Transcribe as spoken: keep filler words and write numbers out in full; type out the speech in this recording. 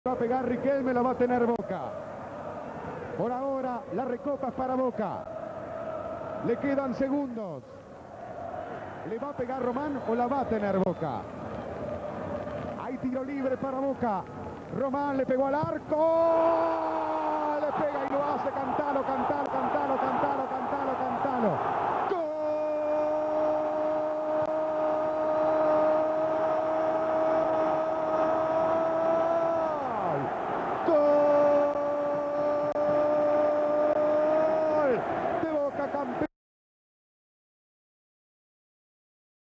Va a pegar Riquelme, la va a tener Boca. Por ahora la recopa es para Boca. Le quedan segundos. ¿Le va a pegar Román o la va a tener Boca? Hay tiro libre para Boca. Román le pegó al arco. Le pega y lo hace. Cantalo, cantalo.